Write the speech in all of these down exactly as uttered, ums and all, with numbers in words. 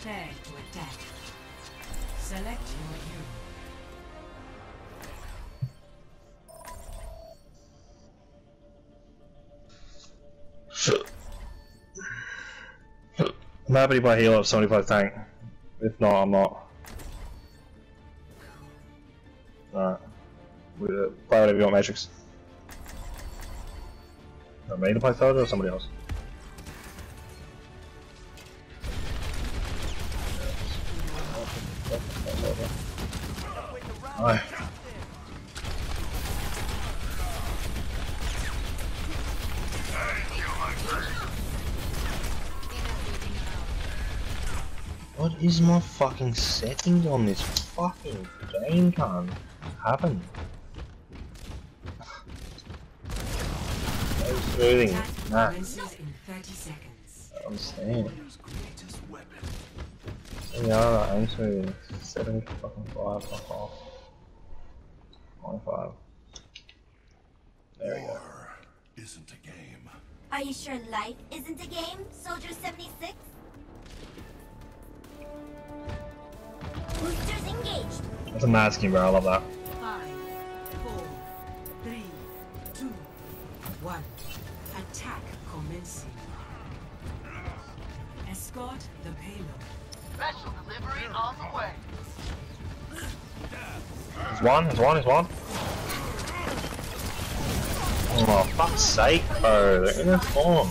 Prepare to attack. Select your hero. I'm happy to buy heal up seventy-five tank. If not, I'm not. Alright. We'll play whatever you want, Matrix. Are me to play Soldier or somebody else? Alright. What is my fucking settings on this fucking game? Can't happen. No smoothing. Nah. I don't understand. Yeah, I'm smoothing. seventy fucking five, fuck off. twenty-five. There we go. War isn't a game. Are you sure life isn't a game, Soldier seventy-six? Boosters engaged. That's a mad scheme, bro. I love that. Five, four, three, two, one. Attack commencing. Escort the payload. Special delivery on the way. There's one, there's one, there's one. Oh, fuck's sake, bro. They're in their form.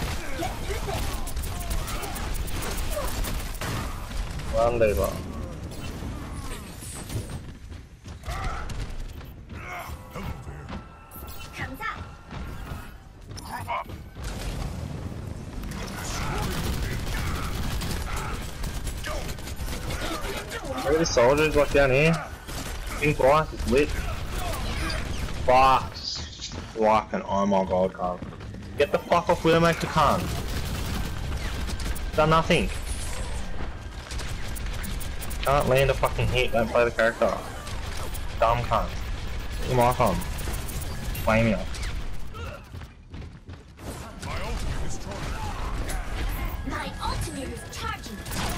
One lever. Comes up. Look at these soldiers like down here. Pink twice, it's lit. Fuck. Fucking oh my god, Carl. Get the fuck off Widowmaker, cunt. Done nothing. Can't land a fucking hit, don't play the character. Dumb cunt. Get your mic on. Flame you. My ultimate is charging.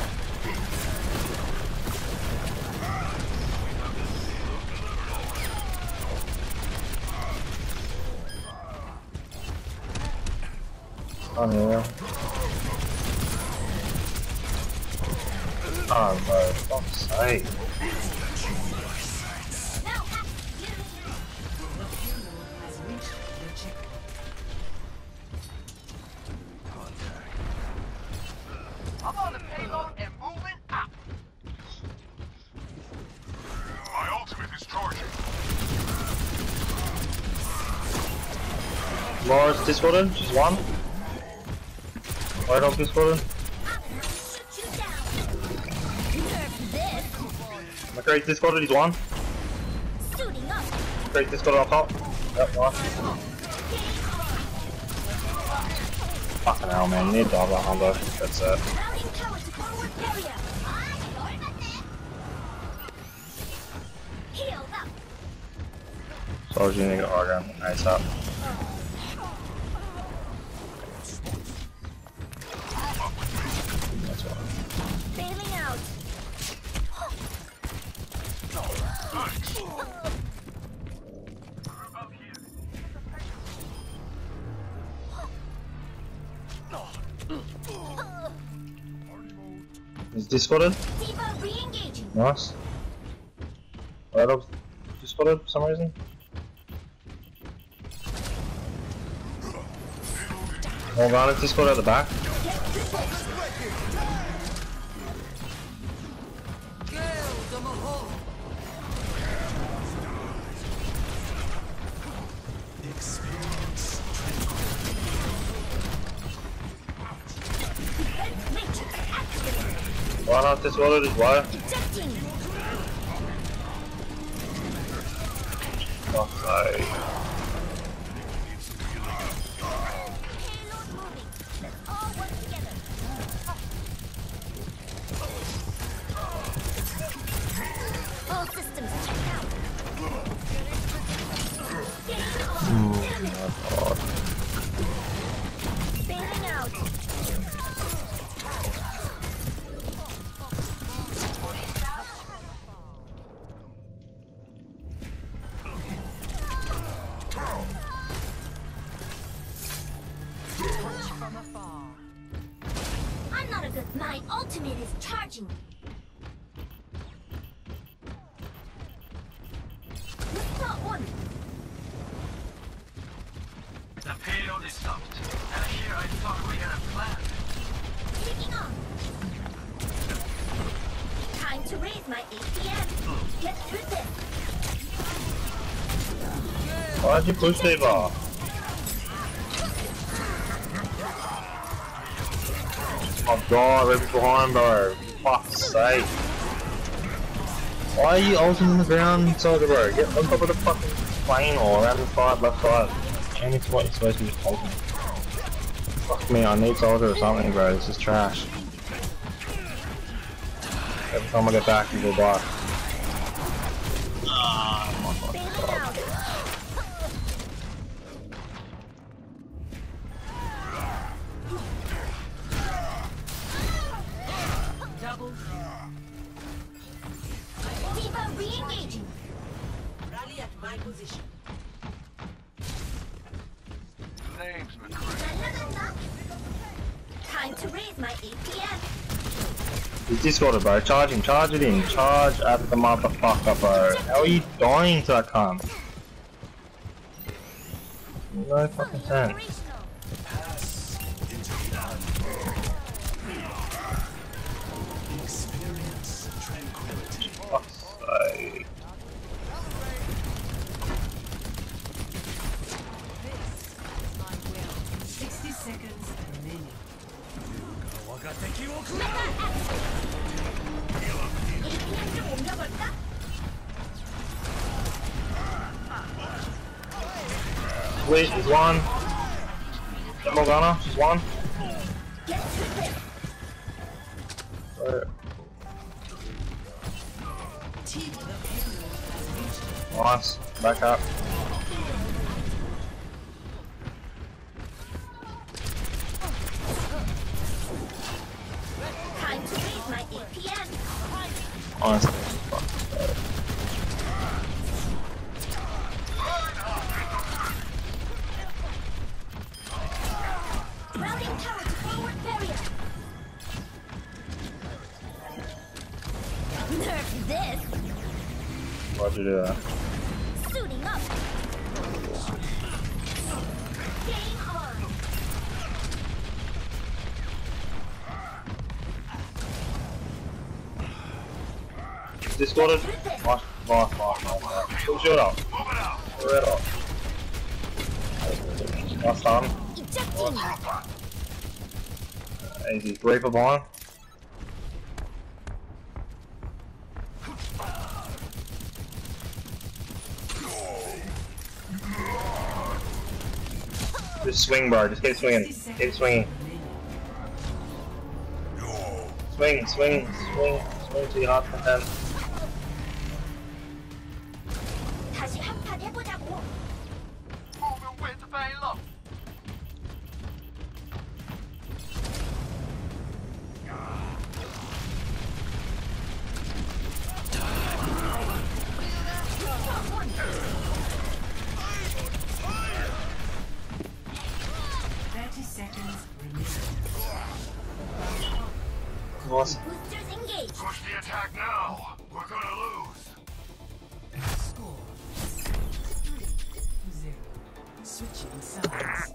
Oh yeah. Oh no, fuck's sake. I'm on the payload and moving up. My ultimate is charging. Laura's discorded, she's one. White Oak discorded. McCrae's discorded, he's one. McCrae's discorded on top. Yep, one. Fucking hell, man, you need to dive that one though. That's it. Soldier, you need to get hard ground. Nice up. That's one. Bailing out. He's discorded. Diva re-engaging. Nice. White Oak discorded for some reason. Morgana's discorded at the back. Why not discorded as well? Fuck's sake. All systems checked out. Oh my god. Bailing out. Engaging. Not one. The payload is stopped. And here I thought we had a plan. Taking on. Time to raise my A P M. Get through this. Why'd you push me off? Oh god, right behind, bro. Fuck's sake. Why are you ulting in the ground, soldier, bro? Get on top of the fucking plane or around the side, left side. Change it to what you're supposed to be just ulting. Fuck me, I need soldier or something, bro. This is trash. Every time I get back, you go back. Ah, my fucking god. Double kill. Diva re-engaging. Rally at my position. Name's McCree. Time to raise my A P M. He's discorded, bro. Charge him, charge it in. Charge at the motherfucker, bro. How are you dying to that cunt? No fucking sense. Operational. Pass into none. Experience tranquility. Fuck's sake. sixty seconds remaining. 메가 액션. A P M을 옮겨볼까? Wait, there's one. Get Morgana, she's one. Get through this. Right. Team the payload has reached Nice. Back up. Time to raise my A P M. Honestly. Fuck. Routing tower to forward barrier. Nerf this. Why'd you do that? Suiting up. Game on. Discorded. Nice, nice, nice, nice, nice. Push it up. Push it up. Nice time. Ejecting. Easy. Reaper behind. Just swing, bro. Just keep swinging. Keep swinging. Swing, swing, swing, swing to your heart content. 다시 한판 해보자고. Moving with the payload. thirty seconds remaining. Nice. Boosters engaged. Push the attack now. We're gonna lose. Score three zero. Switching sides.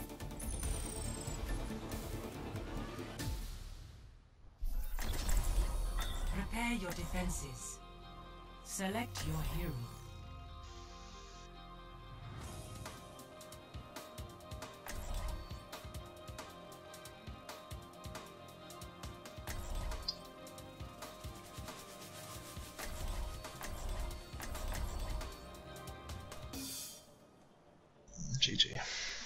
Prepare your defenses. Select your hero. G G.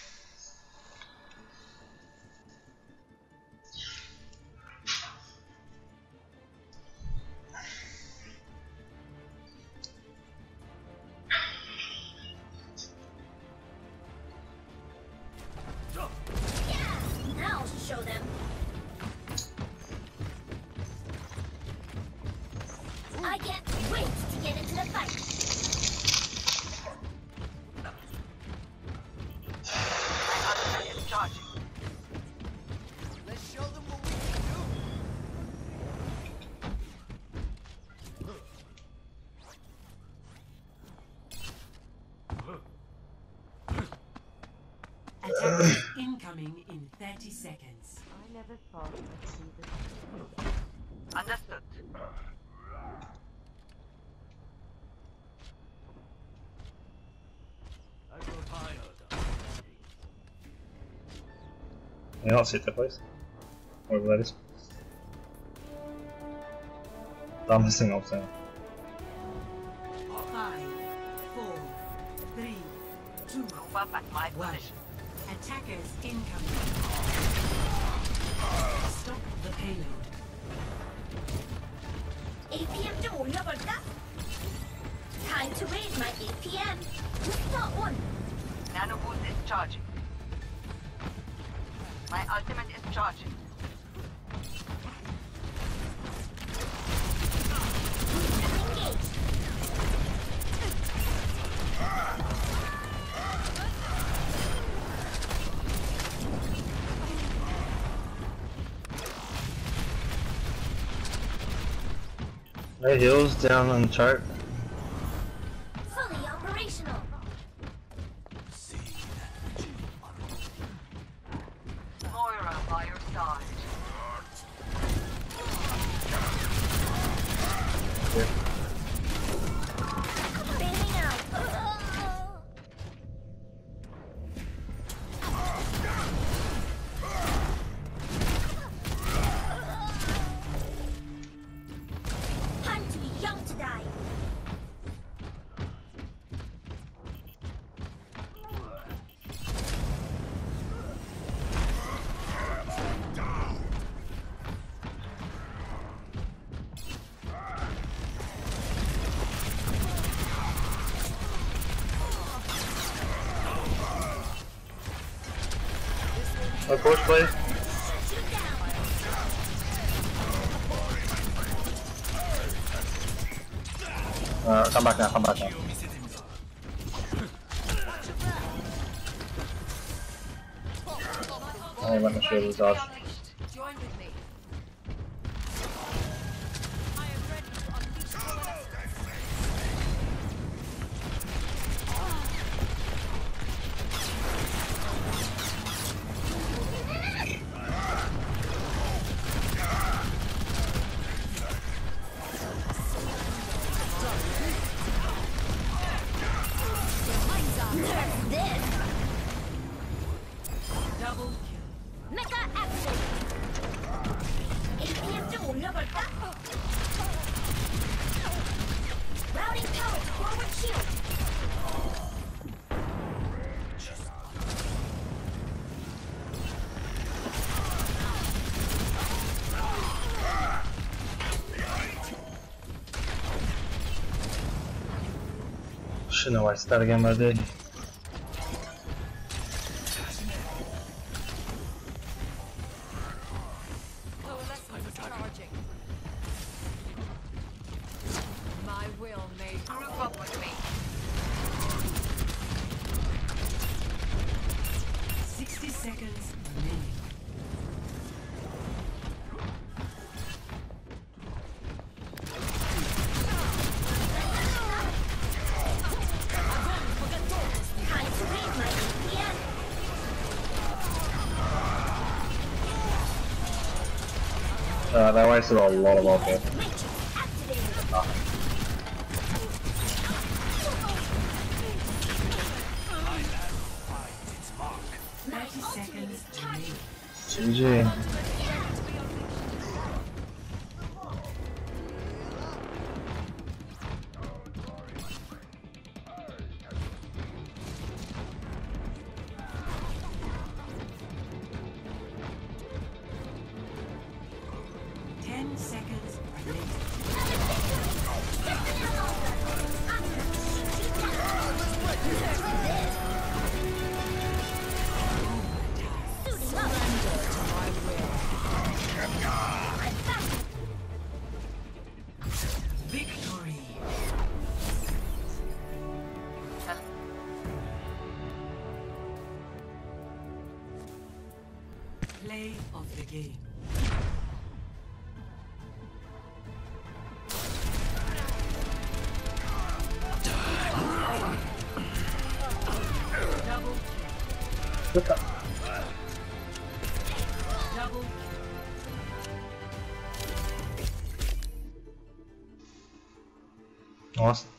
Now show them. I can't wait to get into the fight. It's charging. Let's show them what we can do. Attackers incoming in thirty seconds. I never thought I'd see this. Understood. I grow tired. You not sit there, please. Whatever that is. Dumbest thing I've seen. Five, four, three, two, Move up at my one. position. Attackers incoming. Stop the payload. A P M 좀 올려볼까? Time to raise my A P M. Booster on. Nano boost is charging. My ultimate is charging. Engage. No heals down on the chart. Fully operational. Moira by your side. Bailing out. Oh. Time to be young to die. No push, please. Shut you down. Uh, come back now, come back now. I ain't letting the shield is off. Join with me. I am ready to unleash the Nerf this. Double kill. Mecha action. A P M 좀 올려볼까? Routing power to forward shield. Shouldn't have wasted that again, but I did. coalescence is charging. My will made Group up with me. Sixty seconds remaining. Time to raise my A P M. Uh, that wasted a lot of alcohol. Matrix activated. Thirty seconds remaining. G G. Ten seconds remaining. Victory. Play of the game. Double kill. Double. Nossa.